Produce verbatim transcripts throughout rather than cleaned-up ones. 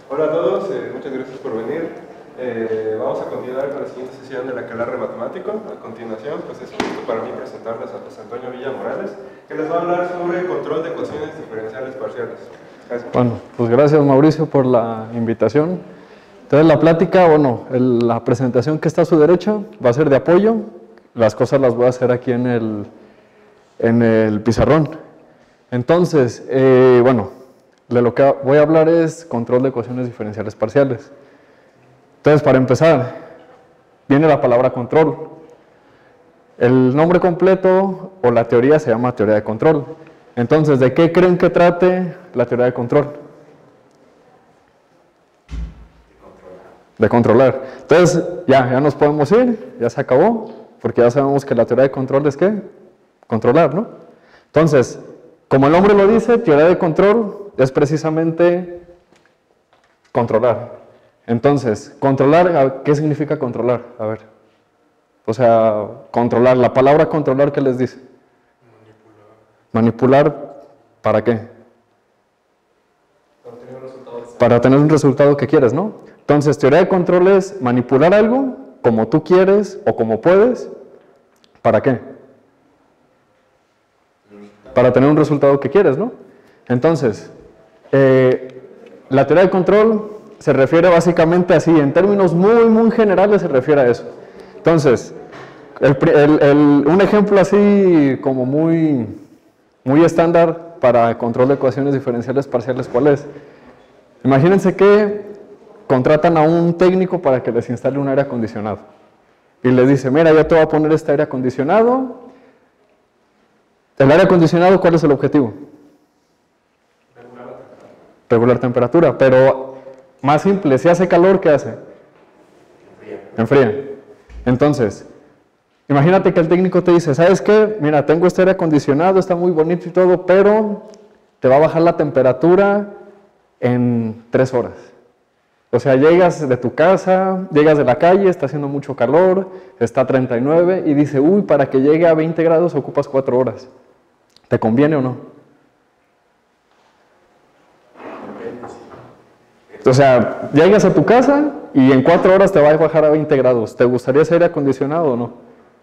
Hola a todos, eh, muchas gracias por venir. Eh, vamos a continuar con la siguiente sesión del aquelarre matemático. A continuación, pues es un gusto para mí presentarles a José Antonio Villa Morales, que les va a hablar sobre control de ecuaciones diferenciales parciales. Gracias. Bueno, pues gracias Mauricio por la invitación. Entonces la plática, bueno, el, la presentación que está a su derecha va a ser de apoyo. Las cosas las voy a hacer aquí en el, en el pizarrón. Entonces, eh, bueno, de lo que voy a hablar es control de ecuaciones diferenciales parciales. Entonces, para empezar, viene la palabra control. El nombre completo o la teoría se llama teoría de control. Entonces, ¿de qué creen que trate la teoría de control? De controlar. Entonces, ya, ya nos podemos ir, ya se acabó, porque ya sabemos que la teoría de control es ¿qué? Controlar, ¿no? Entonces, como el nombre lo dice, teoría de control es precisamente controlar. Entonces, controlar, ¿qué significa controlar? A ver. O sea, controlar, la palabra controlar, ¿qué les dice? Manipular. ¿Manipular para qué? Para tener un resultado. Para tener un resultado que quieres, ¿no? Entonces, teoría de control es manipular algo como tú quieres o como puedes. ¿Para qué? Para tener un resultado que quieres, ¿no? Entonces, eh, la teoría de control se refiere básicamente así, en términos muy, muy generales se refiere a eso. Entonces, el, el, el, un ejemplo así como muy, muy estándar para control de ecuaciones diferenciales parciales, ¿cuál es? Imagínense que contratan a un técnico para que les instale un aire acondicionado. Y les dice, mira, yo te voy a poner este aire acondicionado. ¿El aire acondicionado cuál es el objetivo? Regular. Regular temperatura, pero más simple, si hace calor, ¿qué hace? Enfría. Enfría. Entonces, imagínate que el técnico te dice, ¿sabes qué? Mira, tengo este aire acondicionado, está muy bonito y todo, pero te va a bajar la temperatura en tres horas. O sea, llegas de tu casa, llegas de la calle, está haciendo mucho calor, está a treinta y nueve y dice, uy, para que llegue a veinte grados ocupas cuatro horas. ¿Te conviene o no? O sea, llegas a tu casa y en cuatro horas te va a bajar a veinte grados. ¿Te gustaría ese aire acondicionado o no?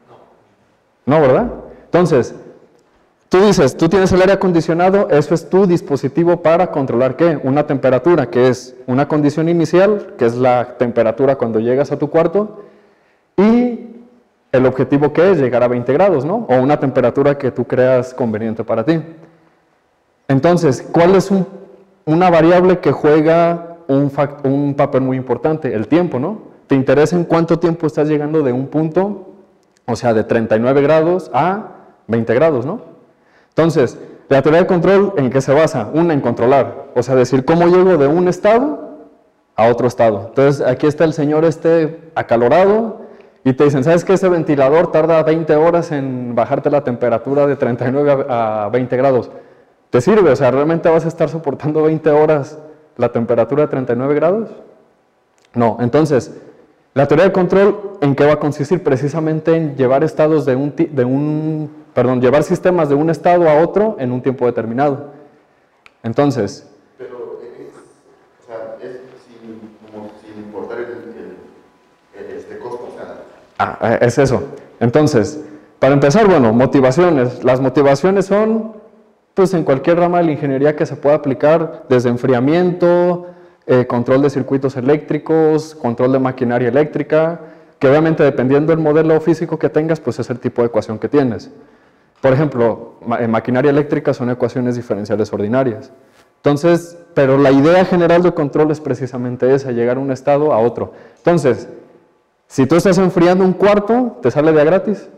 No. No, ¿verdad? Entonces, tú dices, tú tienes el aire acondicionado, eso es tu dispositivo para controlar ¿qué? Una temperatura, que es una condición inicial, que es la temperatura cuando llegas a tu cuarto, y el objetivo que es llegar a veinte grados, ¿no? O una temperatura que tú creas conveniente para ti. Entonces, ¿cuál es un, una variable que juega un, fact, un papel muy importante? El tiempo, ¿no? ¿Te interesa en cuánto tiempo estás llegando de un punto, o sea, de treinta y nueve grados a veinte grados, ¿no? Entonces, la teoría de control, ¿en qué se basa? Una, en controlar, o sea, decir cómo llego de un estado a otro estado. Entonces, aquí está el señor este acalorado y te dicen, ¿sabes qué? Ese ventilador tarda veinte horas en bajarte la temperatura de treinta y nueve a veinte grados. ¿Te sirve? O sea, ¿realmente vas a estar soportando veinte horas la temperatura de treinta y nueve grados? No. Entonces, la teoría de control, ¿en qué va a consistir? Precisamente en llevar estados de un, de un, perdón, llevar sistemas de un estado a otro en un tiempo determinado. Entonces... Pero es, o sea, es sin, como sin importar el, el, el este costo, o sea... Ah, es eso. Entonces, para empezar, bueno, motivaciones. Las motivaciones son, pues, en cualquier rama de la ingeniería que se pueda aplicar, desde enfriamiento, eh, control de circuitos eléctricos, control de maquinaria eléctrica, que obviamente dependiendo del modelo físico que tengas, pues es el tipo de ecuación que tienes. Por ejemplo, en maquinaria eléctrica son ecuaciones diferenciales ordinarias. Entonces, pero la idea general de control es precisamente esa, llegar de un estado a otro. Entonces, si tú estás enfriando un cuarto, ¿te sale de a gratis?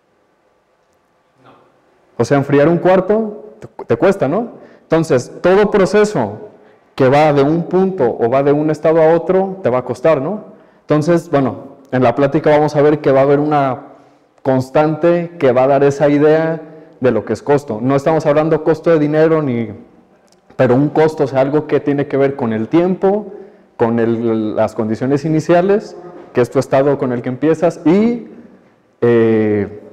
No. O sea, enfriar un cuarto te, te cuesta, ¿no? Entonces, todo proceso que va de un punto o va de un estado a otro, te va a costar, ¿no? Entonces, bueno, en la plática vamos a ver que va a haber una constante que va a dar esa idea de lo que es costo. No estamos hablando costo de dinero, ni, pero un costo, o sea, algo que tiene que ver con el tiempo, con el, las condiciones iniciales, que es tu estado con el que empiezas, y, eh,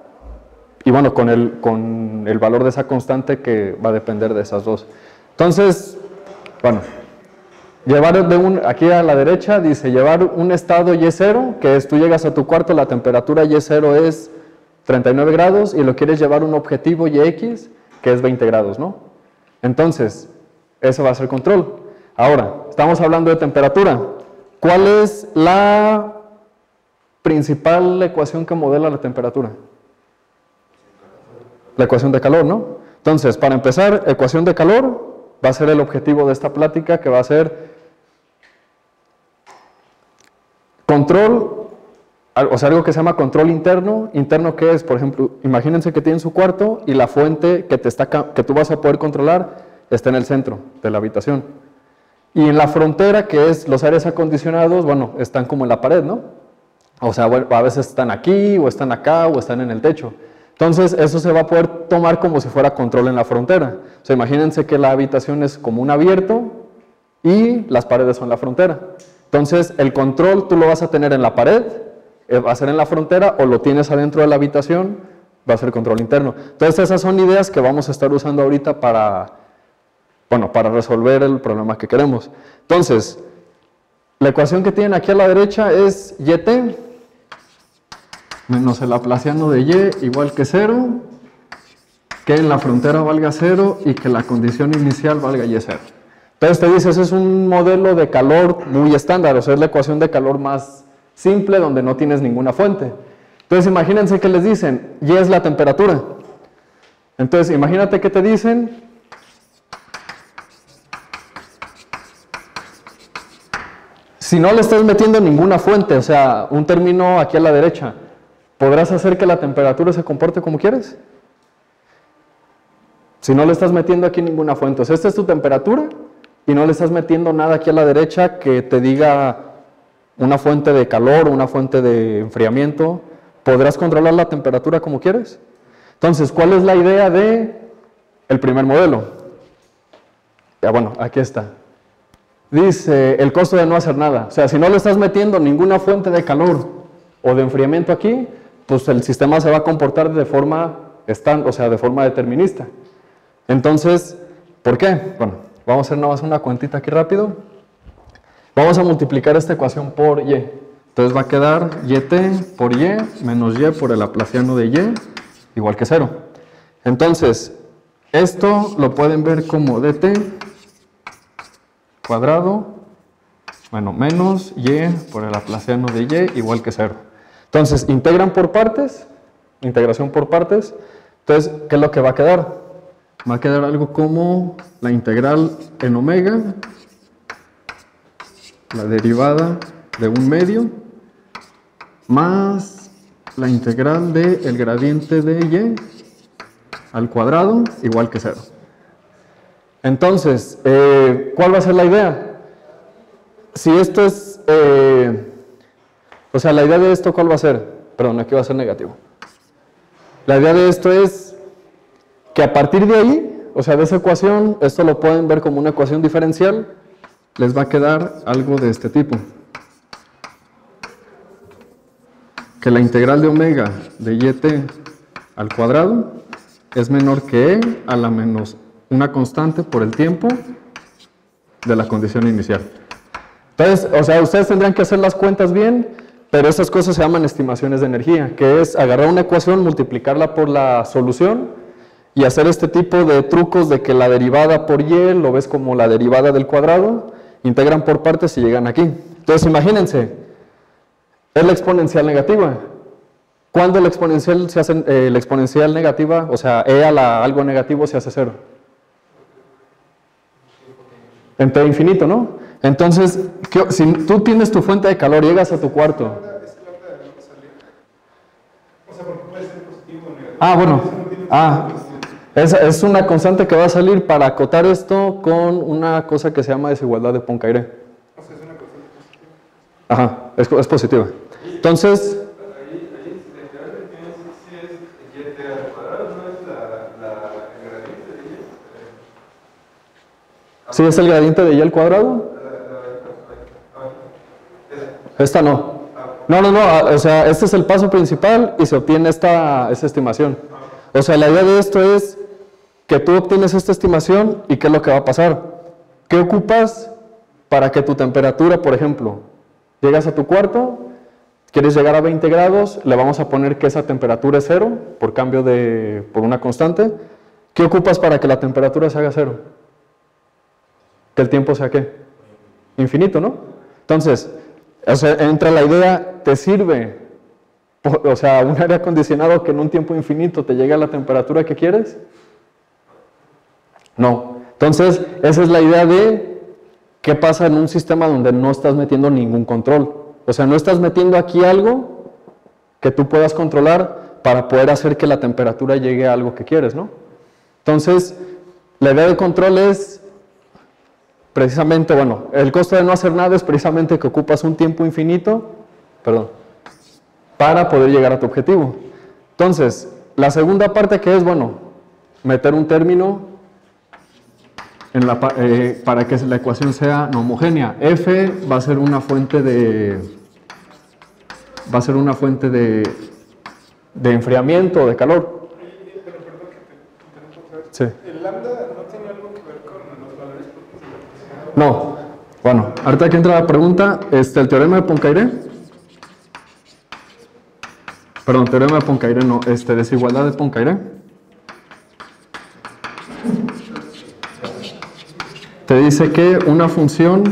y bueno, con el, con el valor de esa constante que va a depender de esas dos. Entonces, bueno, Llevar de un, aquí a la derecha dice llevar un estado Y cero, que es tú llegas a tu cuarto, la temperatura Y cero es treinta y nueve grados y lo quieres llevar un objetivo Y X, que es veinte grados, ¿no? Entonces, eso va a ser control. Ahora, estamos hablando de temperatura. ¿Cuál es la principal ecuación que modela la temperatura? La ecuación de calor, ¿no? Entonces, para empezar, ecuación de calor va a ser el objetivo de esta plática, que va a ser control, o sea, algo que se llama control interno. Interno, ¿qué es? Por ejemplo, imagínense que tienen su cuarto y la fuente que, te está, que tú vas a poder controlar está en el centro de la habitación. Y en la frontera, que es los aires acondicionados, bueno, están como en la pared, ¿no? O sea, bueno, a veces están aquí, o están acá, o están en el techo. Entonces, eso se va a poder tomar como si fuera control en la frontera. O sea, imagínense que la habitación es como un abierto y las paredes son la frontera. Entonces, el control tú lo vas a tener en la pared, va a ser en la frontera, o lo tienes adentro de la habitación, va a ser control interno. Entonces, esas son ideas que vamos a estar usando ahorita para, bueno, para resolver el problema que queremos. Entonces, la ecuación que tienen aquí a la derecha es Y T menos el laplaciano de Y igual que cero, que en la frontera valga cero y que la condición inicial valga Y cero. Entonces te dice, ese es un modelo de calor muy estándar, o sea, es la ecuación de calor más simple donde no tienes ninguna fuente. Entonces imagínense que les dicen, Y es la temperatura. Entonces imagínate que te dicen, si no le estás metiendo ninguna fuente, o sea, un término aquí a la derecha, ¿podrás hacer que la temperatura se comporte como quieres? Si no le estás metiendo aquí ninguna fuente. O sea, esta es tu temperatura y no le estás metiendo nada aquí a la derecha que te diga una fuente de calor o una fuente de enfriamiento. ¿Podrás controlar la temperatura como quieres? Entonces, ¿cuál es la idea de el primer modelo? Ya, bueno, aquí está. Dice el costo de no hacer nada. O sea, si no le estás metiendo ninguna fuente de calor o de enfriamiento aquí, pues el sistema se va a comportar de forma estándar, o sea, de forma determinista. Entonces, ¿por qué? Bueno, vamos a hacer nada más una cuentita aquí rápido. Vamos a multiplicar esta ecuación por Y. Entonces va a quedar Y T por Y menos Y por el laplaciano de Y igual que cero. Entonces, esto lo pueden ver como D T cuadrado, bueno, menos Y por el laplaciano de Y igual que cero. Entonces, integran por partes, integración por partes. Entonces, ¿qué es lo que va a quedar? Va a quedar algo como la integral en omega, la derivada de un medio, más la integral del gradiente de Y al cuadrado igual que cero. Entonces, eh, ¿cuál va a ser la idea? Si esto es... Eh, o sea, la idea de esto, ¿cuál va a ser? Perdón, aquí va a ser negativo. La idea de esto es que a partir de ahí, o sea, de esa ecuación, esto lo pueden ver como una ecuación diferencial, les va a quedar algo de este tipo. Que la integral de omega de Y T al cuadrado es menor que E a la menos una constante por el tiempo de la condición inicial. Entonces, o sea, ustedes tendrían que hacer las cuentas bien, pero esas cosas se llaman estimaciones de energía, que es agarrar una ecuación, multiplicarla por la solución y hacer este tipo de trucos de que la derivada por Y lo ves como la derivada del cuadrado, integran por partes y llegan aquí. Entonces, imagínense, es la exponencial negativa. ¿Cuándo la exponencial se hace, eh, la exponencial negativa, o sea, E a la algo negativo se hace cero? En T infinito, ¿no? Entonces, ¿qué, si tú tienes tu fuente de calor, llegas a tu cuarto. Ah, bueno. Ah, es, es una constante que va a salir para acotar esto con una cosa que se llama desigualdad de Poincaré. O sea, es una constante positiva. Ajá, es, es positiva. Entonces... ¿Sí es el gradiente de Y al cuadrado? Esta no. No, no, no, o sea, este es el paso principal y se obtiene esta, esta estimación. O sea, la idea de esto es que tú obtienes esta estimación y ¿qué es lo que va a pasar? ¿Qué ocupas para que tu temperatura, por ejemplo, llegas a tu cuarto, quieres llegar a veinte grados, le vamos a poner que esa temperatura es cero, por cambio de, por una constante. ¿Qué ocupas para que la temperatura se haga cero? Que el tiempo sea ¿qué? Infinito, ¿no? Entonces, o sea, entra la idea, ¿te sirve? O sea, un aire acondicionado que en un tiempo infinito te llegue a la temperatura que quieres. No. Entonces, esa es la idea de qué pasa en un sistema donde no estás metiendo ningún control. O sea, no estás metiendo aquí algo que tú puedas controlar para poder hacer que la temperatura llegue a algo que quieres, ¿no? Entonces, la idea de control es precisamente, bueno, el costo de no hacer nada es precisamente que ocupas un tiempo infinito, perdón, para poder llegar a tu objetivo. Entonces, la segunda parte que es, bueno, meter un término en la, eh, para que la ecuación sea no homogénea. F va a ser una fuente de, va a ser una fuente de, de enfriamiento o de calor. Pero perdón que te interrumpa otra vez. Sí. ¿El lambda no tiene algo que ver con los valores propios? No. Bueno, ahorita que entra la pregunta, este, el teorema de Poincaré, perdón, teorema de Poincaré no, este, desigualdad de Poincaré, te dice que una función,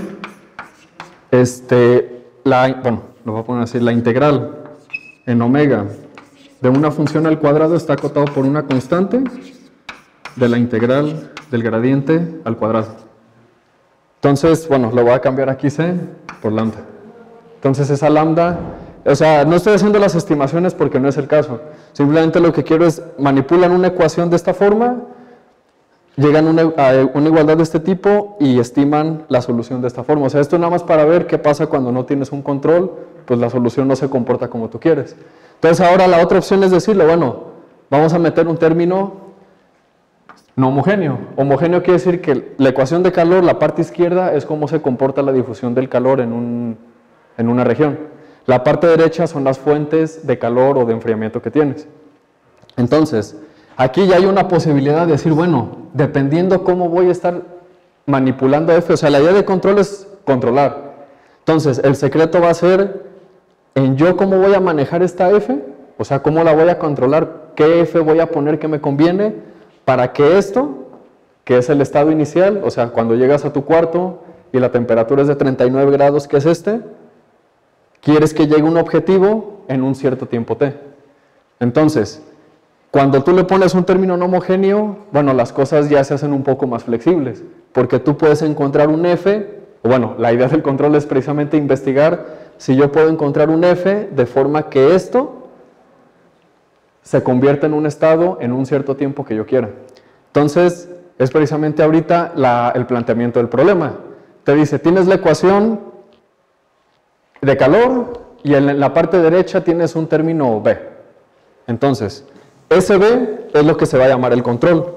este, la, bueno, lo voy a poner así, la integral en omega de una función al cuadrado está acotado por una constante de la integral del gradiente al cuadrado. Entonces, bueno, lo voy a cambiar aquí C por lambda. Entonces esa lambda, o sea, no estoy haciendo las estimaciones porque no es el caso. Simplemente lo que quiero es, manipulan una ecuación de esta forma, llegan una, a una igualdad de este tipo y estiman la solución de esta forma. O sea, esto nada más para ver qué pasa cuando no tienes un control, pues la solución no se comporta como tú quieres. Entonces ahora la otra opción es decirle, bueno, vamos a meter un término no homogéneo. Homogéneo quiere decir que la ecuación de calor, la parte izquierda, es cómo se comporta la difusión del calor en, un, en una región. La parte derecha son las fuentes de calor o de enfriamiento que tienes. Entonces, aquí ya hay una posibilidad de decir, bueno, dependiendo cómo voy a estar manipulando F, o sea, la idea de control es controlar. Entonces, el secreto va a ser en yo cómo voy a manejar esta F, o sea, cómo la voy a controlar, qué F voy a poner que me conviene, para que esto, que es el estado inicial, o sea, cuando llegas a tu cuarto y la temperatura es de treinta y nueve grados, que es este, quieres que llegue un objetivo en un cierto tiempo t. Entonces, cuando tú le pones un término no homogéneo, bueno, las cosas ya se hacen un poco más flexibles, porque tú puedes encontrar un F, o bueno, la idea del control es precisamente investigar si yo puedo encontrar un F de forma que esto se convierte en un estado en un cierto tiempo que yo quiera. Entonces, es precisamente ahorita la, el planteamiento del problema. Te dice, tienes la ecuación de calor y en la parte derecha tienes un término B. Entonces, ese B es lo que se va a llamar el control.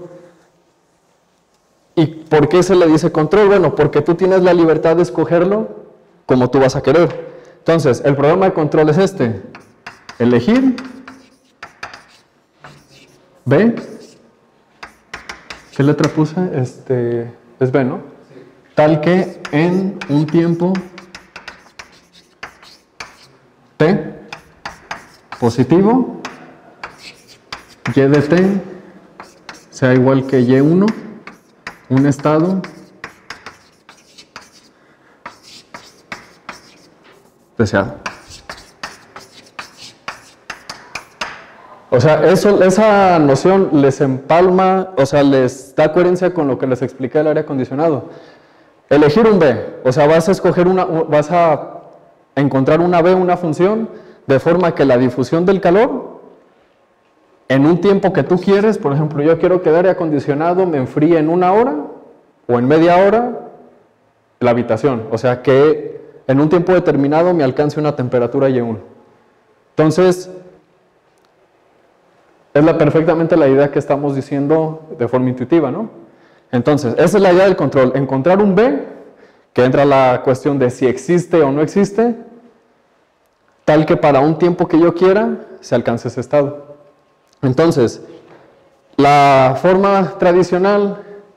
¿Y por qué se le dice control? Bueno, porque tú tienes la libertad de escogerlo como tú vas a querer. Entonces, el problema de control es este. Elegir B. ¿Qué letra puse? Este, es B, ¿no? Sí. Tal que en un tiempo T positivo, Y de T sea igual que Y uno, un estado deseado. O sea, eso, esa noción les empalma, o sea, les da coherencia con lo que les expliqué del aire acondicionado. Elegir un B, o sea, vas a escoger una, vas a encontrar una B, una función, de forma que la difusión del calor, en un tiempo que tú quieres, por ejemplo, yo quiero que el aire acondicionado me enfríe en una hora, o en media hora, la habitación. O sea, que en un tiempo determinado me alcance una temperatura Y uno. Entonces, es la, perfectamente la idea que estamos diciendo de forma intuitiva, ¿no? Entonces, esa es la idea del control. Encontrar un B, que entra la cuestión de si existe o no existe, tal que para un tiempo que yo quiera, se alcance ese estado. Entonces, la forma tradicional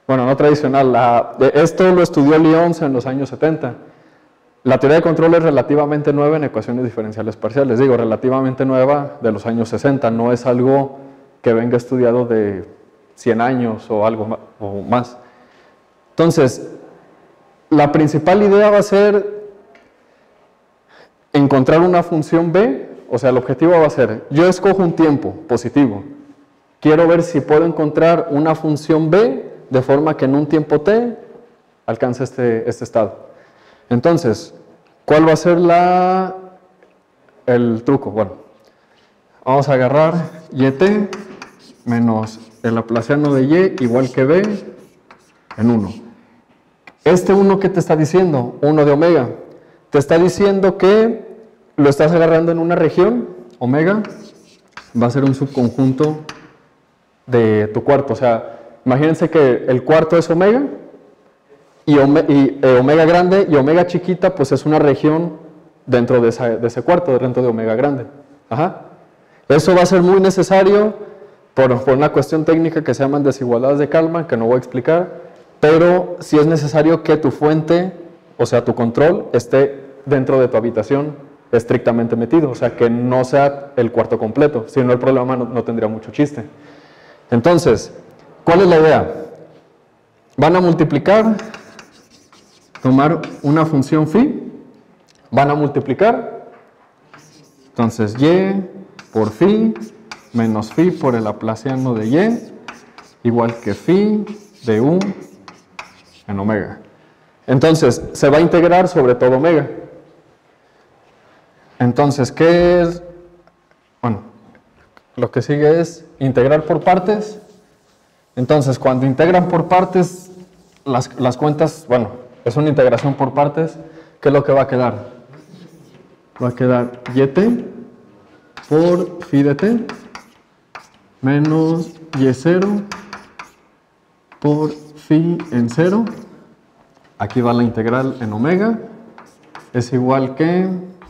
bueno, no tradicional, la, esto lo estudió Lyons en los años setenta. La teoría de control es relativamente nueva en ecuaciones diferenciales parciales, digo, relativamente nueva de los años sesenta, no es algo que venga estudiado de cien años o algo más, o más. Entonces, la principal idea va a ser encontrar una función b, o sea, el objetivo va a ser, yo escojo un tiempo positivo, quiero ver si puedo encontrar una función b de forma que en un tiempo t alcance este, este estado. Entonces, ¿cuál va a ser la, el truco? Bueno, vamos a agarrar yt menos el laplaciano de y igual que b en uno. Este uno, ¿qué te está diciendo? uno de omega. Te está diciendo que lo estás agarrando en una región, omega, va a ser un subconjunto de tu cuarto. O sea, imagínense que el cuarto es omega, y, ome, y eh, omega grande y omega chiquita, pues es una región dentro de, esa, de ese cuarto, dentro de omega grande. Ajá. Eso va a ser muy necesario por, por una cuestión técnica que se llaman desigualdades de Kalman, que no voy a explicar, pero sí es necesario que tu fuente, o sea, tu control, esté dentro de tu habitación estrictamente metido, o sea, que no sea el cuarto completo, si no el problema no, no tendría mucho chiste. Entonces, ¿cuál es la idea? Van a multiplicar, tomar una función phi, van a multiplicar, entonces y por phi menos phi por el laplaciano de y, igual que phi de u en omega. Entonces, se va a integrar sobre todo omega. Entonces, ¿qué es? Bueno, lo que sigue es integrar por partes. Entonces, cuando integran por partes, las, las cuentas, bueno, es una integración por partes, ¿qué es lo que va a quedar? Va a quedar yt por phi de t menos y cero por phi en cero. Aquí va la integral en omega, es igual que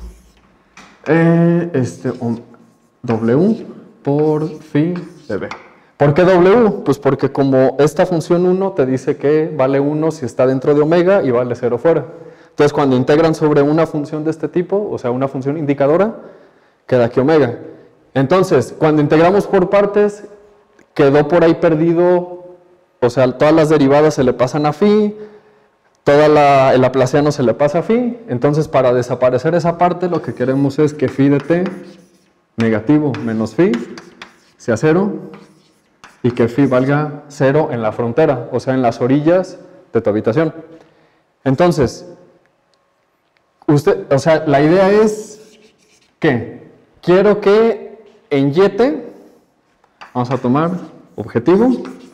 eh, este, um, w por phi de b. ¿Por qué w? Pues porque como esta función uno te dice que vale uno si está dentro de omega y vale cero fuera. Entonces cuando integran sobre una función de este tipo, o sea una función indicadora, queda aquí omega. Entonces cuando integramos por partes, quedó por ahí perdido, o sea todas las derivadas se le pasan a phi, Toda la, el laplaciano se le pasa a phi, entonces para desaparecer esa parte lo que queremos es que phi de t negativo menos phi sea cero y que phi valga cero en la frontera, o sea en las orillas de tu habitación. Entonces, usted, o sea, la idea es que quiero que en yt, vamos a tomar objetivo,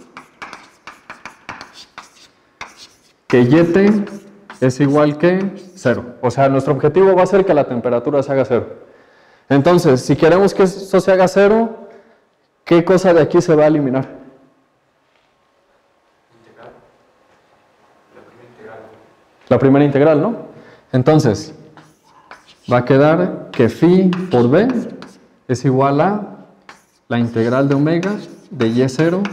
que yt es igual que cero. O sea, nuestro objetivo va a ser que la temperatura se haga cero. Entonces, si queremos que eso se haga cero, ¿qué cosa de aquí se va a eliminar? Integral. La primera integral. La primera integral, ¿no? Entonces, va a quedar que phi por b es igual a la integral de omega de y cero.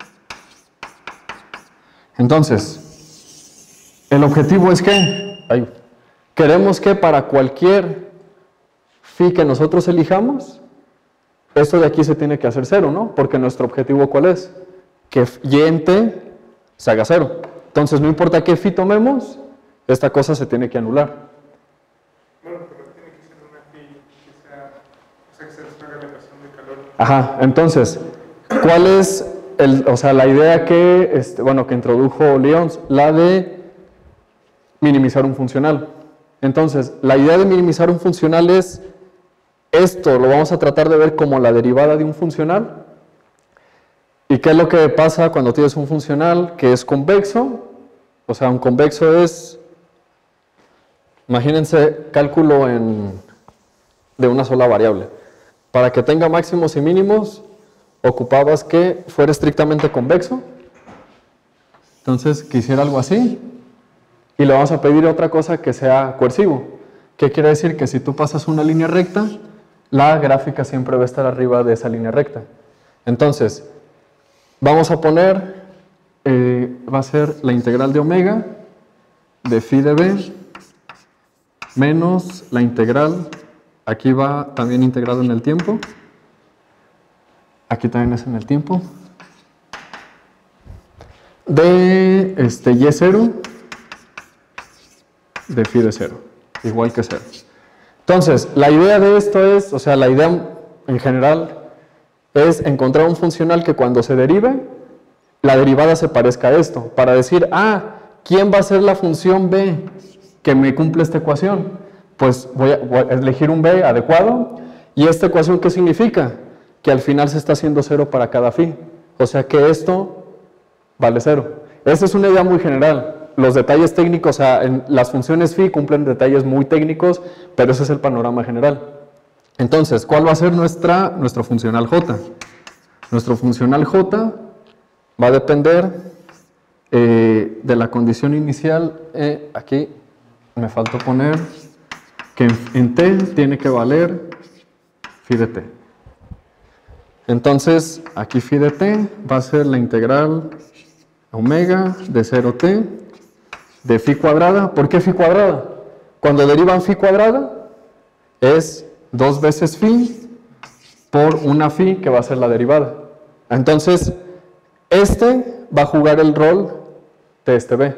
Entonces, el objetivo es que, ay, queremos que para cualquier phi que nosotros elijamos, esto de aquí se tiene que hacer cero, ¿no? Porque nuestro objetivo ¿cuál es? Que y en t se haga cero. Entonces no importa qué phi tomemos, esta cosa se tiene que anular. Bueno, pero tiene que ser una phi que sea, o sea, que se deshaga la ecuación de calor. Ajá, entonces, ¿cuál es el, o sea, la idea que, este, bueno, que introdujo Lyons? La de minimizar un funcional. Entonces, la idea de minimizar un funcional es esto, lo vamos a tratar de ver como la derivada de un funcional. ¿Y qué es lo que pasa cuando tienes un funcional que es convexo? O sea, un convexo es, imagínense, cálculo en, de una sola variable. Para que tenga máximos y mínimos, ocupabas que fuera estrictamente convexo. Entonces, quisiera algo así. Y le vamos a pedir otra cosa que sea coercivo. ¿Qué quiere decir? Que si tú pasas una línea recta, la gráfica siempre va a estar arriba de esa línea recta. Entonces, vamos a poner, eh, va a ser la integral de omega de phi de b menos la integral, aquí va también integrado en el tiempo, aquí también es en el tiempo, de este, y cero de phi de cero, igual que cero. Entonces, la idea de esto es, o sea, la idea en general es encontrar un funcional que cuando se derive, la derivada se parezca a esto, para decir, ah, ¿quién va a ser la función b que me cumple esta ecuación? Pues voy a, voy a elegir un b adecuado, y esta ecuación, ¿qué significa? Que al final se está haciendo cero para cada phi, o sea que esto vale cero. Esta es una idea muy general. Los detalles técnicos, o sea, en las funciones phi cumplen detalles muy técnicos, pero ese es el panorama general. Entonces, ¿cuál va a ser nuestra, nuestro funcional j? Nuestro funcional j va a depender eh, de la condición inicial, eh, aquí me faltó poner que en, en t tiene que valer phi de t. Entonces, aquí phi de t va a ser la integral omega de cero t de phi cuadrada. ¿Por qué phi cuadrada? Cuando derivan phi cuadrada es dos veces phi por una phi que va a ser la derivada. Entonces, este va a jugar el rol de este b.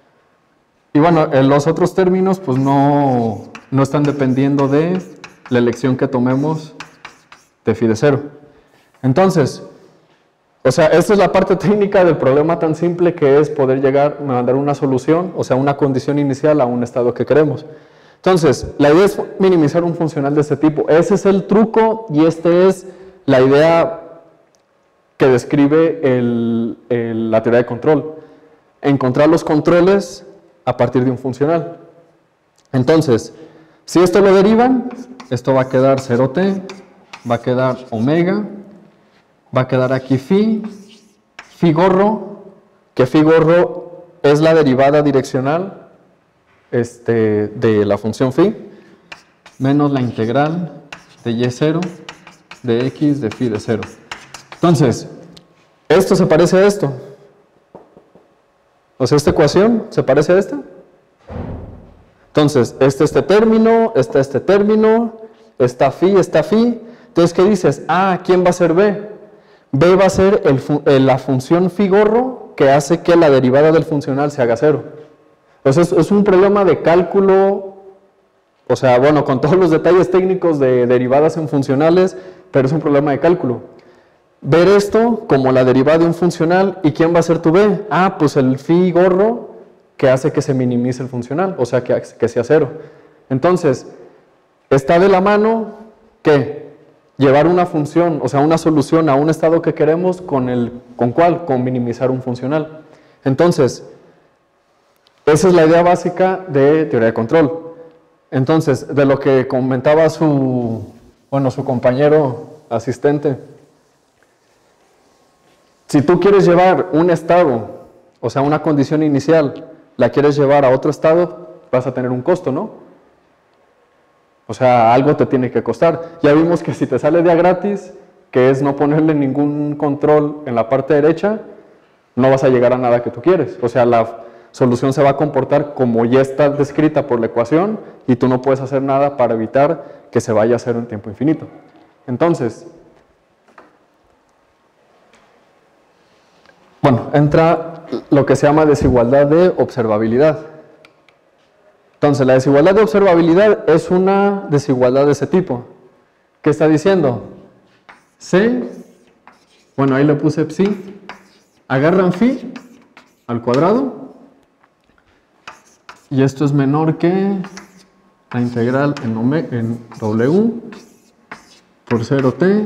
Y bueno, en los otros términos pues no, no están dependiendo de la elección que tomemos de phi de cero. Entonces, o sea, esta es la parte técnica del problema tan simple que es poder llegar a mandar una solución, o sea, una condición inicial a un estado que queremos. Entonces, la idea es minimizar un funcional de este tipo. Ese es el truco y esta es la idea que describe el, el, la teoría de control. Encontrar los controles a partir de un funcional. Entonces, si esto lo derivan, esto va a quedar cero t, va a quedar omega, va a quedar aquí phi, phi gorro, que phi gorro es la derivada direccional este, de la función phi, menos la integral de y cero de x de phi de cero. Entonces, esto se parece a esto. O sea, esta ecuación se parece a esta. Entonces, este este término, este este término, está phi, está phi. Entonces, ¿qué dices? Ah, ¿quién va a ser b? B va a ser el, el, la función phi gorro que hace que la derivada del funcional se haga cero. Entonces es un problema de cálculo, o sea, bueno, con todos los detalles técnicos de derivadas en funcionales, pero es un problema de cálculo. Ver esto como la derivada de un funcional, ¿y quién va a ser tu b? Ah, pues el phi gorro que hace que se minimice el funcional, o sea, que, que sea cero. Entonces, está de la mano, ¿qué? Llevar una función, o sea, una solución a un estado que queremos con el, ¿con cuál? Con minimizar un funcional. Entonces, esa es la idea básica de teoría de control. Entonces, de lo que comentaba su, bueno, su compañero asistente, si tú quieres llevar un estado, o sea, una condición inicial, la quieres llevar a otro estado, vas a tener un costo, ¿no? O sea, algo te tiene que costar. Ya vimos que si te sale de a gratis, que es no ponerle ningún control en la parte derecha, no vas a llegar a nada que tú quieres. O sea, la solución se va a comportar como ya está descrita por la ecuación y tú no puedes hacer nada para evitar que se vaya a hacer en tiempo infinito. Entonces, bueno, entra lo que se llama desigualdad de observabilidad. Entonces, la desigualdad de observabilidad es una desigualdad de ese tipo. ¿Qué está diciendo? C, bueno, ahí le puse psi, agarran phi al cuadrado, y esto es menor que la integral en, omega, en W por cero t,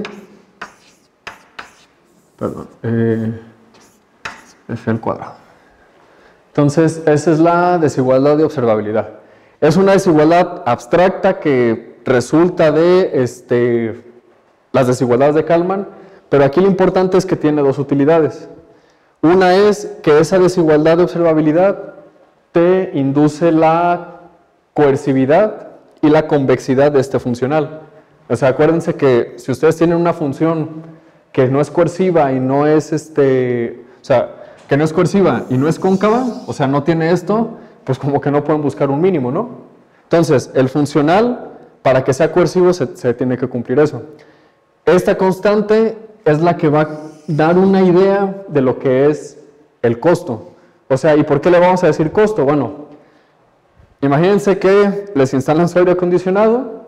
perdón, eh, f al cuadrado. Entonces, esa es la desigualdad de observabilidad. Es una desigualdad abstracta que resulta de este, las desigualdades de Kalman, pero aquí lo importante es que tiene dos utilidades. Una es que esa desigualdad de observabilidad te induce la coercividad y la convexidad de este funcional. O sea, acuérdense que si ustedes tienen una función que no es coerciva y no es, este, o sea, que no es coerciva y no es cóncava, o sea, no tiene esto, pues como que no pueden buscar un mínimo, ¿no? Entonces, el funcional, para que sea coercivo, se, se tiene que cumplir eso. Esta constante es la que va a dar una idea de lo que es el costo. O sea, ¿y por qué le vamos a decir costo? Bueno, imagínense que les instalan su aire acondicionado.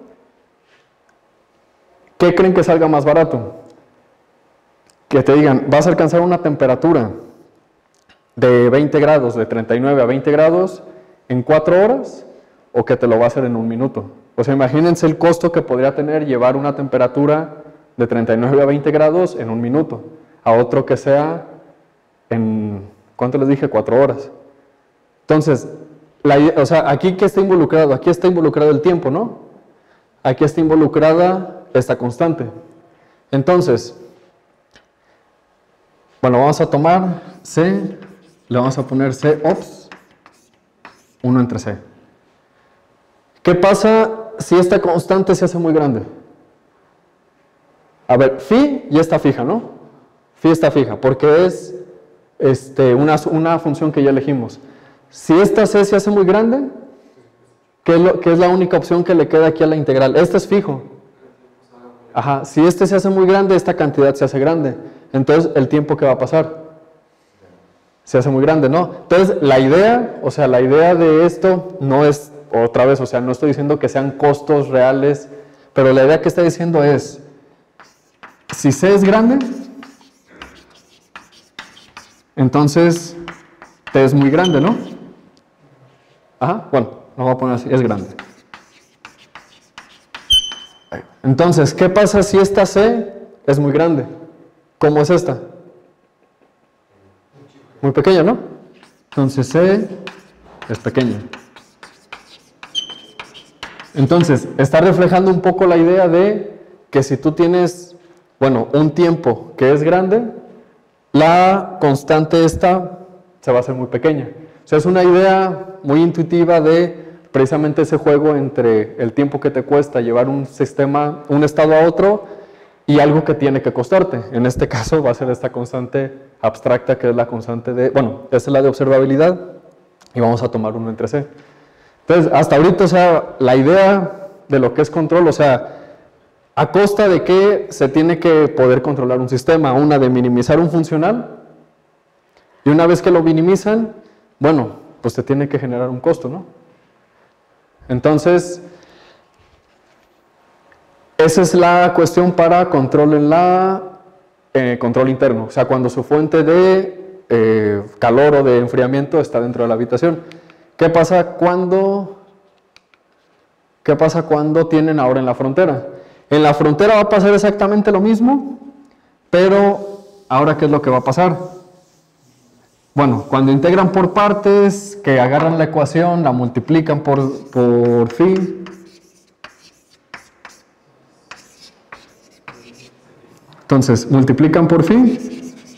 ¿Qué creen que salga más barato? Que te digan, vas a alcanzar una temperatura de veinte grados, de treinta y nueve a veinte grados en cuatro horas, o que te lo va a hacer en un minuto. O sea, imagínense el costo que podría tener llevar una temperatura de treinta y nueve a veinte grados en un minuto, a otro que sea en, ¿cuánto les dije? cuatro horas. Entonces, la, o sea, aquí ¿qué está involucrado? Aquí está involucrado el tiempo, ¿no? Aquí está involucrada esta constante. Entonces, bueno, vamos a tomar C, le vamos a poner C ops, uno entre C. ¿Qué pasa si esta constante se hace muy grande? A ver, phi ya está fija, ¿no? Phi está fija, porque es este, una, una función que ya elegimos. Si esta C se hace muy grande, ¿qué es, lo, qué es la única opción que le queda aquí a la integral? Este es fijo. Ajá, si este se hace muy grande, esta cantidad se hace grande. Entonces, ¿el tiempo qué va a pasar? Se hace muy grande, ¿no? Entonces, la idea, o sea, la idea de esto no es, otra vez, o sea, no estoy diciendo que sean costos reales, pero la idea que está diciendo es, si C es grande, entonces T es muy grande, ¿no? Ajá, bueno, lo voy a poner así, es grande. Entonces, ¿qué pasa si esta C es muy grande? ¿Cómo es esta? Muy pequeña, ¿no? Entonces C es pequeña. Entonces, está reflejando un poco la idea de que si tú tienes, bueno, un tiempo que es grande, la constante esta se va a hacer muy pequeña. O sea, es una idea muy intuitiva de precisamente ese juego entre el tiempo que te cuesta llevar un sistema, un estado a otro, y algo que tiene que costarte. En este caso va a ser esta constante abstracta, que es la constante de, bueno, esta es la de observabilidad, y vamos a tomar uno entre C. Entonces, hasta ahorita, o sea, la idea de lo que es control, o sea, a costa de que se tiene que poder controlar un sistema, una de minimizar un funcional, y una vez que lo minimizan, bueno, pues te tiene que generar un costo, ¿no? Entonces, esa es la cuestión para control en la eh, control interno, o sea, cuando su fuente de eh, calor o de enfriamiento está dentro de la habitación. ¿Qué pasa cuando, qué pasa cuando tienen ahora en la frontera? En la frontera va a pasar exactamente lo mismo, pero ahora ¿qué es lo que va a pasar? Bueno, cuando integran por partes, que agarran la ecuación, la multiplican por, por phi, entonces multiplican por phi,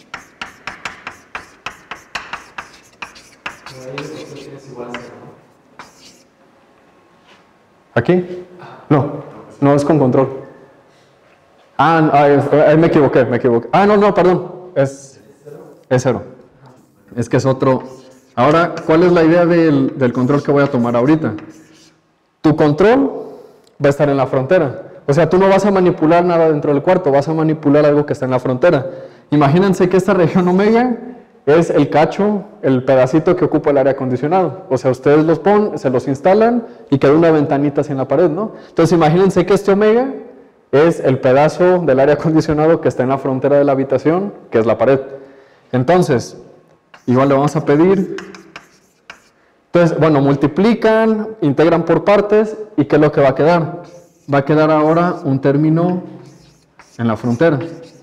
¿aquí? No, no es con control. Ah, no, ah, me equivoqué, me equivoqué. Ah, no, no, perdón, es, es cero. Es que es otro. Ahora, ¿cuál es la idea del, del control que voy a tomar ahorita? Tu control va a estar en la frontera. O sea, tú no vas a manipular nada dentro del cuarto, vas a manipular algo que está en la frontera. Imagínense que esta región omega es el cacho, el pedacito que ocupa el aire acondicionado. O sea, ustedes los ponen, se los instalan y queda una ventanita así en la pared, ¿no? Entonces, imagínense que este omega es el pedazo del aire acondicionado que está en la frontera de la habitación, que es la pared. Entonces, igual le vamos a pedir. Entonces, bueno, multiplican, integran por partes, ¿y qué es lo que va a quedar? Va a quedar ahora un término en la frontera.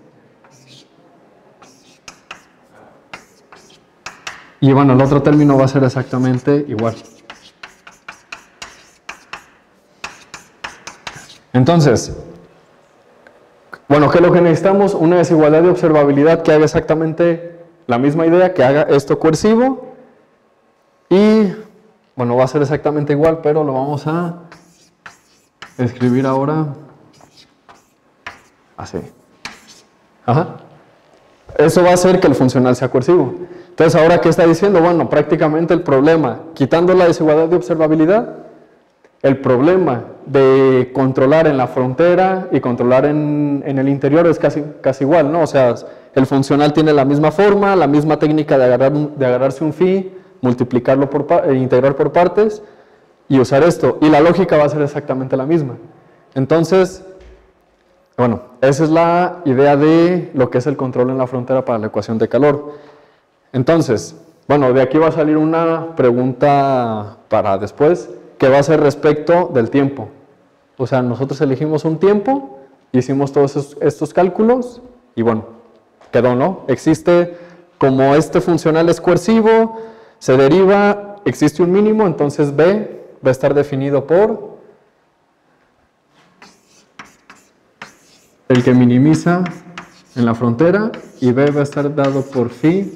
Y bueno, el otro término va a ser exactamente igual. Entonces, bueno, ¿qué es lo que necesitamos? Una desigualdad de observabilidad que haga exactamente la misma idea, que haga esto coercivo. Y, bueno, va a ser exactamente igual, pero lo vamos a escribir ahora así. Ajá. Eso va a hacer que el funcional sea coercivo. Entonces, ¿ahora qué está diciendo? Bueno, prácticamente el problema, quitando la desigualdad de observabilidad, el problema de controlar en la frontera y controlar en, en el interior es casi, casi igual, ¿no? O sea, el funcional tiene la misma forma, la misma técnica de, agarrar, de agarrarse un phi, multiplicarlo por, e integrar por partes y usar esto. Y la lógica va a ser exactamente la misma. Entonces, bueno, esa es la idea de lo que es el control en la frontera para la ecuación de calor. Entonces, bueno, de aquí va a salir una pregunta para después, que va a ser respecto del tiempo. O sea, nosotros elegimos un tiempo, hicimos todos estos, estos cálculos y bueno, quedó, ¿no? Existe, como este funcional es coercivo, se deriva, existe un mínimo, entonces B va a estar definido por el que minimiza en la frontera y B va a estar dado por phi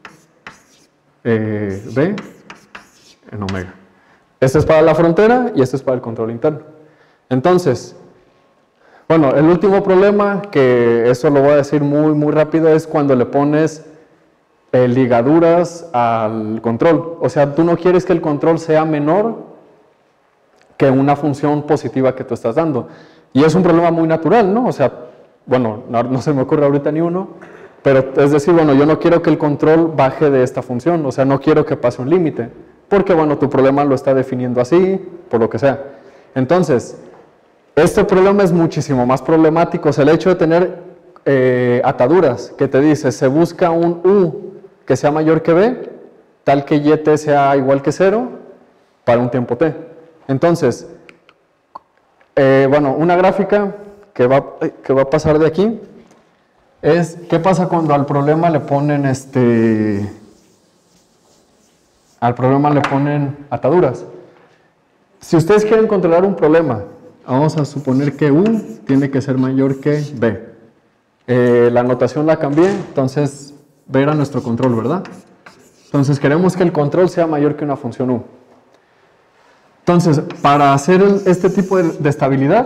eh, B en omega. Este es para la frontera y este es para el control interno. Entonces, bueno, el último problema, que eso lo voy a decir muy, muy rápido, es cuando le pones eh, ligaduras al control. O sea, tú no quieres que el control sea menor que una función positiva que tú estás dando. Y es un problema muy natural, ¿no? O sea, bueno, no, no se me ocurre ahorita ni uno, pero es decir, bueno, yo no quiero que el control baje de esta función, o sea, no quiero que pase un límite, porque, bueno, tu problema lo está definiendo así, por lo que sea. Entonces, este problema es muchísimo más problemático, o sea, el hecho de tener eh, ataduras, que te dice, se busca un U que sea mayor que B, tal que Y T sea igual que cero, para un tiempo T. Entonces, eh, bueno, una gráfica que va, que va a pasar de aquí, es, ¿qué pasa cuando al problema le ponen este... al problema le ponen ataduras? Si ustedes quieren controlar un problema, vamos a suponer que U tiene que ser mayor que B. Eh, la notación la cambié, entonces B era nuestro control, ¿verdad? Entonces queremos que el control sea mayor que una función U. Entonces, para hacer el, este tipo de, de estabilidad,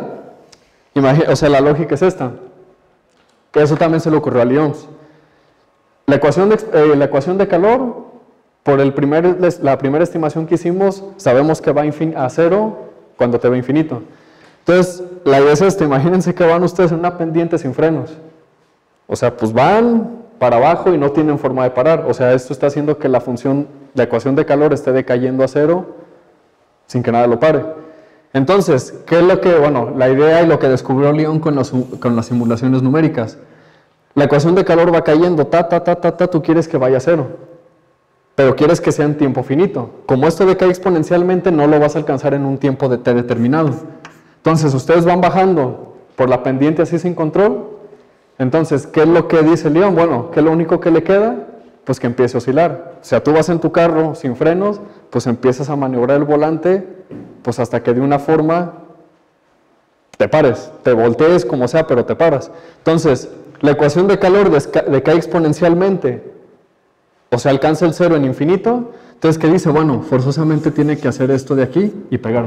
o sea, la lógica es esta. Eso también se le ocurrió a Lyons. La ecuación de, eh, la ecuación de calor, por el primer, la primera estimación que hicimos, sabemos que va a cero cuando T va infinito. Entonces, la idea es esta, imagínense que van ustedes en una pendiente sin frenos. O sea, pues van para abajo y no tienen forma de parar. O sea, esto está haciendo que la función, la ecuación de calor esté decayendo a cero sin que nada lo pare. Entonces, ¿qué es lo que, bueno, la idea y lo que descubrió Lyons con, los, con las simulaciones numéricas? La ecuación de calor va cayendo, ta, ta, ta, ta, ta, tú quieres que vaya a cero, pero quieres que sea en tiempo finito. Como esto decae exponencialmente, no lo vas a alcanzar en un tiempo de t determinado. Entonces, ustedes van bajando por la pendiente así sin control. Entonces, ¿qué es lo que dice Lyons? Bueno, ¿qué es lo único que le queda? Pues que empiece a oscilar. O sea, tú vas en tu carro sin frenos, pues empiezas a maniobrar el volante, pues hasta que de una forma te pares, te voltees como sea, pero te paras. Entonces, la ecuación de calor decae exponencialmente, o sea, alcanza el cero en infinito. Entonces, ¿qué dice? Bueno, forzosamente tiene que hacer esto de aquí y pegarlo.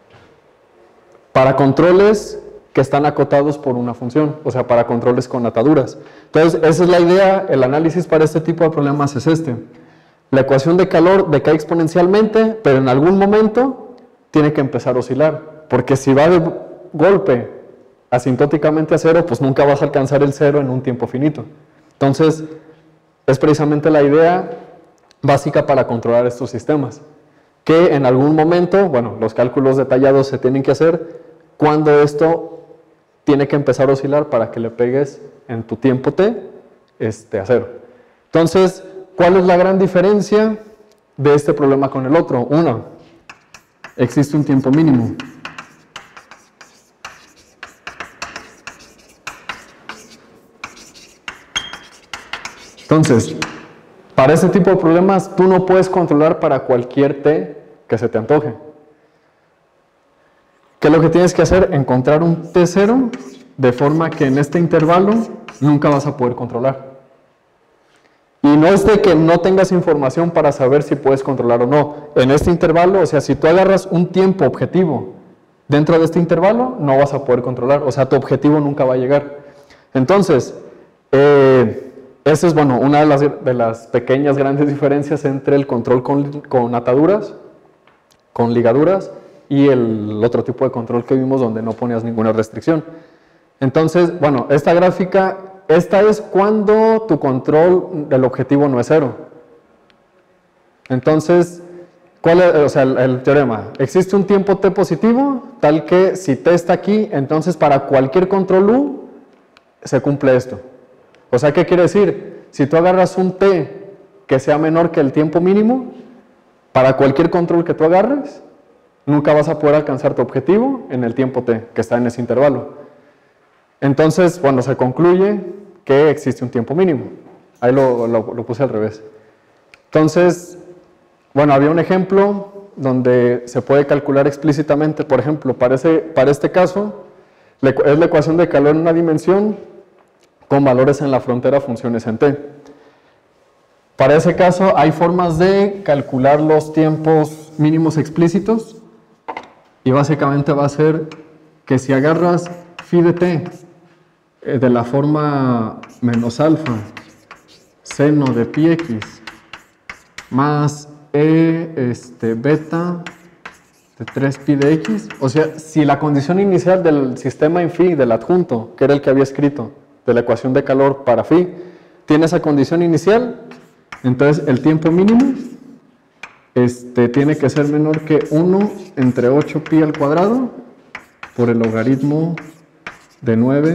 Para controles que están acotados por una función, o sea, para controles con ataduras. Entonces, esa es la idea, el análisis para este tipo de problemas es este. La ecuación de calor decae exponencialmente, pero en algún momento tiene que empezar a oscilar, porque si va de golpe asintóticamente a cero, pues nunca vas a alcanzar el cero en un tiempo finito. Entonces, es precisamente la idea básica para controlar estos sistemas, que en algún momento, bueno, los cálculos detallados se tienen que hacer cuando esto tiene que empezar a oscilar para que le pegues en tu tiempo t este, a cero. Entonces, ¿cuál es la gran diferencia de este problema con el otro? Uno, existe un tiempo mínimo. Entonces, para este tipo de problemas, tú no puedes controlar para cualquier t que se te antoje. ¿Qué es lo que tienes que hacer? Encontrar un t cero de forma que en este intervalo nunca vas a poder controlar. Y no es de que no tengas información para saber si puedes controlar o no. En este intervalo, o sea, si tú agarras un tiempo objetivo dentro de este intervalo, no vas a poder controlar. O sea, tu objetivo nunca va a llegar. Entonces, eh, esa es, bueno, una de las, de las pequeñas grandes diferencias entre el control con, con ataduras, con ligaduras, y el otro tipo de control que vimos donde no ponías ninguna restricción. Entonces, bueno, esta gráfica, esta es cuando tu control del objetivo no es cero. Entonces, ¿cuál es, o sea, el, el teorema? Existe un tiempo t positivo, tal que si t está aquí, entonces para cualquier control u, se cumple esto. O sea, ¿qué quiere decir? Si tú agarras un t que sea menor que el tiempo mínimo, para cualquier control que tú agarres, nunca vas a poder alcanzar tu objetivo en el tiempo t, que está en ese intervalo. Entonces, bueno, se concluye que existe un tiempo mínimo. Ahí lo, lo, lo puse al revés. Entonces, bueno, había un ejemplo donde se puede calcular explícitamente, por ejemplo, para, ese, para este caso, es la ecuación de calor en una dimensión con valores en la frontera funciones en t. Para ese caso, hay formas de calcular los tiempos mínimos explícitos, y básicamente va a ser que si agarras phi de t eh, de la forma menos alfa seno de pi x más e este, beta de tres pi de x, o sea, si la condición inicial del sistema en phi, del adjunto, que era el que había escrito, de la ecuación de calor para phi, tiene esa condición inicial, entonces el tiempo mínimo Este, tiene que ser menor que uno entre ocho pi al cuadrado por el logaritmo de nueve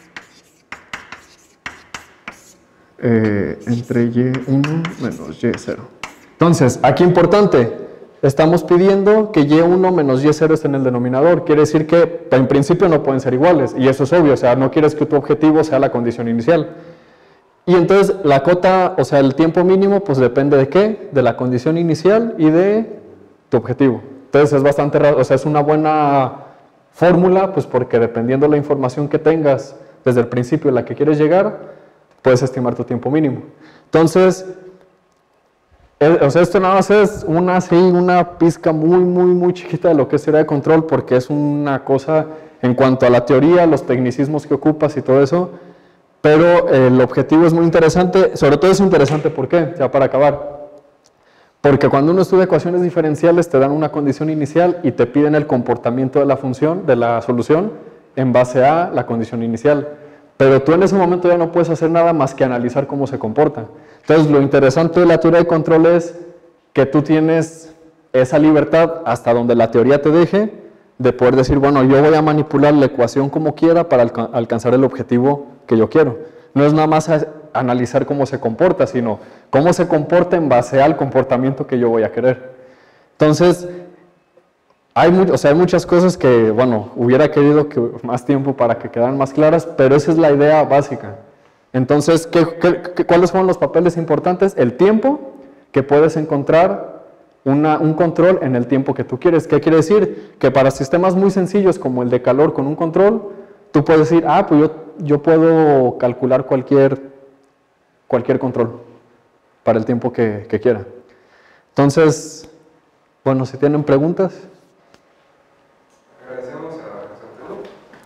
eh, entre y uno menos y cero. Entonces, aquí importante, estamos pidiendo que y uno menos y cero esté en el denominador. Quiere decir que en principio no pueden ser iguales, y eso es obvio, o sea, no quieres que tu objetivo sea la condición inicial. Y entonces la cota, o sea, el tiempo mínimo, pues depende de qué, de la condición inicial y de tu objetivo. Entonces es bastante raro, o sea, es una buena fórmula, pues porque dependiendo de la información que tengas desde el principio a la que quieres llegar, puedes estimar tu tiempo mínimo. Entonces, eh, o sea, esto nada más es una, sí, una pizca muy, muy, muy chiquita de lo que es teoría de control, porque es una cosa en cuanto a la teoría, los tecnicismos que ocupas y todo eso. Pero el objetivo es muy interesante, sobre todo es interesante, ¿por qué? Ya para acabar. Porque cuando uno estudia ecuaciones diferenciales te dan una condición inicial y te piden el comportamiento de la función, de la solución, en base a la condición inicial. Pero tú en ese momento ya no puedes hacer nada más que analizar cómo se comporta. Entonces lo interesante de la teoría de control es que tú tienes esa libertad hasta donde la teoría te deje, de poder decir, bueno, yo voy a manipular la ecuación como quiera para alca- alcanzar el objetivo que yo quiero. No es nada más a analizar cómo se comporta, sino cómo se comporta en base al comportamiento que yo voy a querer. Entonces, hay, mu- o sea, hay muchas cosas que, bueno, hubiera querido que más tiempo para que quedaran más claras, pero esa es la idea básica. Entonces, ¿qué, qué, qué, ¿cuáles son los papeles importantes? El tiempo, que puedes encontrar Una, un control en el tiempo que tú quieres. ¿Qué quiere decir? Que para sistemas muy sencillos como el de calor con un control, tú puedes decir, ah, pues yo, yo puedo calcular cualquier, cualquier control para el tiempo que, que quiera. Entonces, bueno, si tienen preguntas. Agradecemos a José Antonio.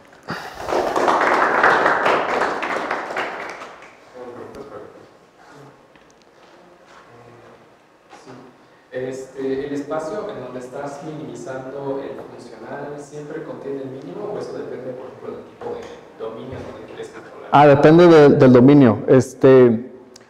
¿Tienen preguntas para Este, el espacio en donde estás minimizando el funcional siempre contiene el mínimo, o eso depende, por ejemplo, del tipo de dominio donde quieres controlar. Ah, depende de, del dominio. Este,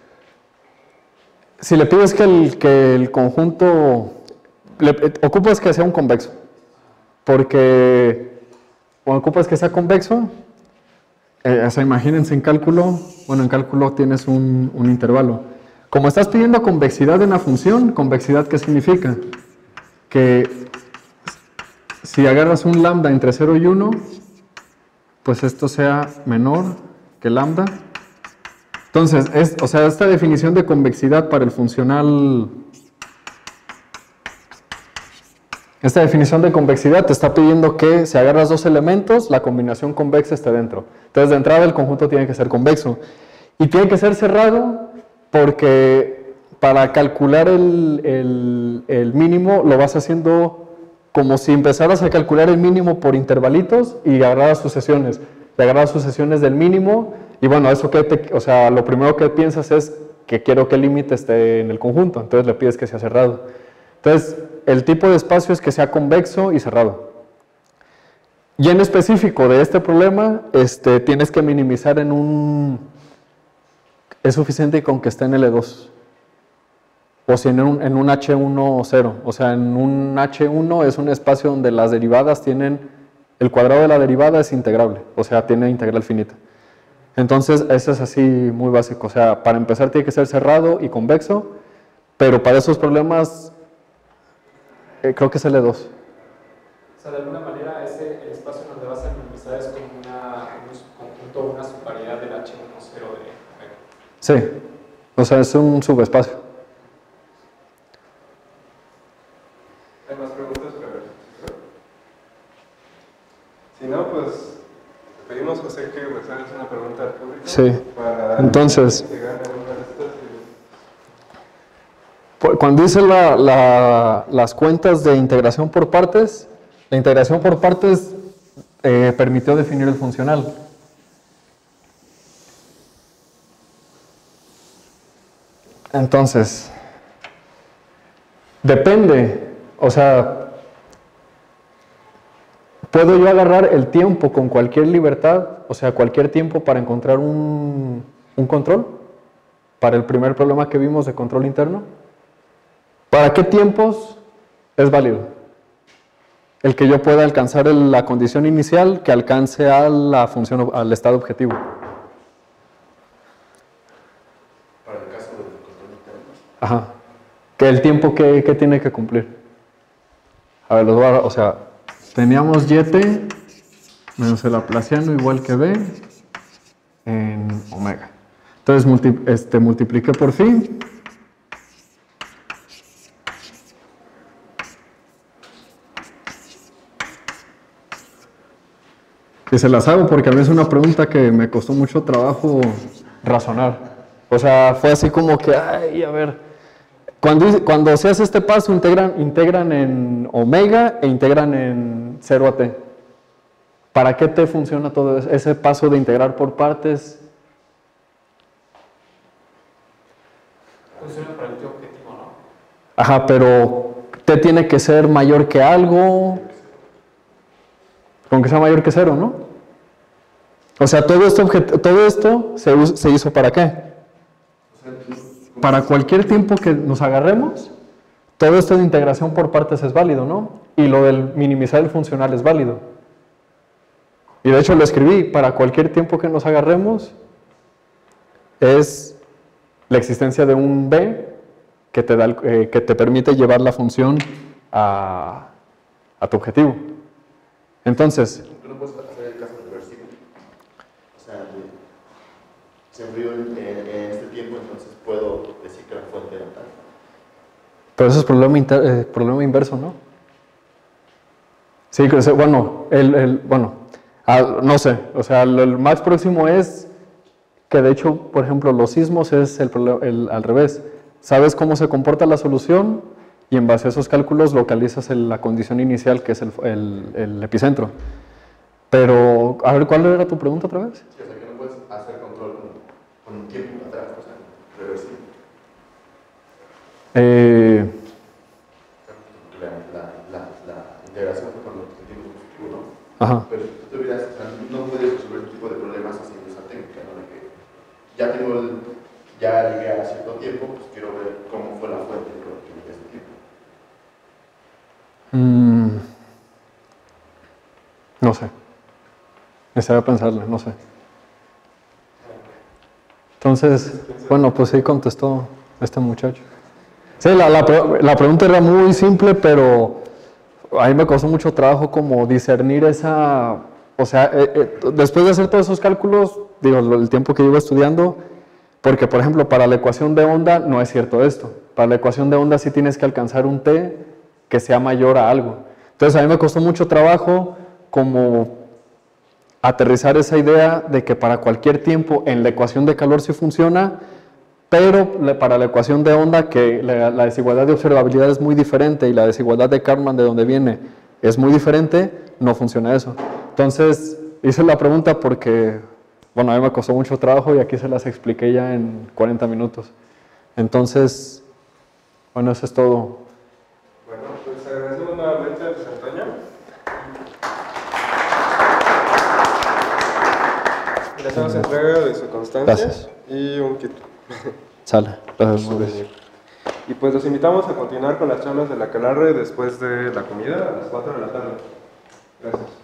si le pides que el, que el conjunto, le, ocupas que sea un convexo, porque cuando ocupas que sea convexo, eh, o sea, imagínense en cálculo, bueno, en cálculo tienes un, un intervalo. Como estás pidiendo convexidad de una función, ¿convexidad qué significa? Que si agarras un lambda entre cero y uno, pues esto sea menor que lambda. Entonces, es, o sea, esta definición de convexidad para el funcional, esta definición de convexidad te está pidiendo que si agarras dos elementos, la combinación convexa esté dentro. Entonces, de entrada el conjunto tiene que ser convexo. Y tiene que ser cerrado, porque para calcular el, el, el mínimo lo vas haciendo como si empezaras a calcular el mínimo por intervalitos y agarraras sucesiones. Y agarraras sucesiones del mínimo Y bueno, eso que te, o sea, lo primero que piensas es que quiero que el límite esté en el conjunto, entonces le pides que sea cerrado. Entonces, el tipo de espacio es que sea convexo y cerrado. Y en específico de este problema, este, tienes que minimizar en un... Es suficiente con que esté en L dos. O si en un, en un H uno cero. O sea, en un H uno es un espacio donde las derivadas tienen... El cuadrado de la derivada es integrable, o sea, tiene integral finita. Entonces, eso es así muy básico. O sea, para empezar tiene que ser cerrado y convexo, pero para esos problemas eh, creo que es L dos. O sea, de alguna manera ese el espacio donde vas a minimizar es como una, un subconjunto, una subvariedad del H uno cero de omega. Sí, o sea, es un subespacio. ¿Hay más preguntas para ver? Si no, pues pedimos a José que resuelva una pregunta al público. Sí, para entonces, que gane una de estas y- Por- Cuando hice la- la- las cuentas de integración por partes, la integración por partes eh, permitió definir el funcional. Entonces, depende, o sea, puedo yo agarrar el tiempo con cualquier libertad, o sea, cualquier tiempo para encontrar un, un control, para el primer problema que vimos de control interno. ¿Para qué tiempos es válido? El que yo pueda alcanzar el- la condición inicial que alcance a la función, al estado objetivo. Para el caso del control interno. Ajá. Que el tiempo que, que tiene que cumplir. A ver, los voy a, o sea, teníamos yt menos el laplaciano igual que b en omega. Entonces multi, este, multipliqué por phi. Y se las hago porque a mí es una pregunta que me costó mucho trabajo razonar. O sea, fue así como que, ay, a ver, cuando, cuando se hace este paso, integran, integran en omega e integran en cero a t. ¿Para qué t funciona todo eso? Ese paso de integrar por partes? Funciona para el tío objetivo, ¿no? Ajá, pero t tiene que ser mayor que algo, con que sea mayor que cero, ¿no? O sea, todo esto, todo esto se, us- se hizo ¿para qué? Para cualquier tiempo que nos agarremos, todo esto de integración por partes es válido, ¿no? Y lo del minimizar el funcional es válido. Y de hecho lo escribí, para cualquier tiempo que nos agarremos, es la existencia de un b que te, da el- eh, que te permite llevar la función a, a tu objetivo. Entonces, ¿Tú no puedes hacer el caso reversible? O sea, de- se abrió en, en- en este tiempo, entonces puedo decir que la fuente era tal. pero eso es problema, inter- eh, problema inverso, ¿no? Sí, que se- bueno, el, el- bueno, al- no sé, o sea, el, el más próximo es que de hecho, por ejemplo, los sismos es el, prole- el- al revés. Sabes cómo se comporta la solución y en base a esos cálculos localizas el- la condición inicial que es el, el- el epicentro. Pero, a ver, ¿cuál era tu pregunta otra vez? Sí, o sea, que no puedes hacer control con, con un tiempo atrás, o sea, reversible. Eh, La, la, la, la integración fue con el objetivo positivo, ¿no? ajá. Pero tú tuvieras, o sea, no puedes resolver este tipo de problemas haciendo esa técnica, ¿no? De que ya tengo el, ya llegué a cierto tiempo, pues quiero ver cómo fue la fuente que que llegué a ese tiempo. Mm, no sé. Necesitaría pensarle, no sé. Entonces, bueno, pues sí contestó este muchacho. Sí, la, la, pre- la pregunta era muy simple, pero a mí me costó mucho trabajo como discernir esa... O sea, eh, eh, después de hacer todos esos cálculos, digo, lo- el tiempo que llevo estudiando, porque por ejemplo, para la ecuación de onda no es cierto esto. Para la ecuación de onda sí tienes que alcanzar un t que sea mayor a algo. Entonces a mí me costó mucho trabajo como aterrizar esa idea de que para cualquier tiempo en la ecuación de calor sí funciona, pero le- para la ecuación de onda, que la, la desigualdad de observabilidad es muy diferente y la desigualdad de Kalman de donde viene es muy diferente, no funciona eso. Entonces hice la pregunta porque bueno, a mí me costó mucho trabajo y aquí se las expliqué ya en cuarenta minutos. Entonces, bueno, eso es todo. Bueno, pues agradecemos nuevamente a José Antonio. Le hacemos entrega de su constancia. Gracias. Y un kit. Sale. Gracias. Por venir. Y pues los invitamos a continuar con las charlas de la Aquelarre después de la comida a las cuatro de la tarde. Gracias.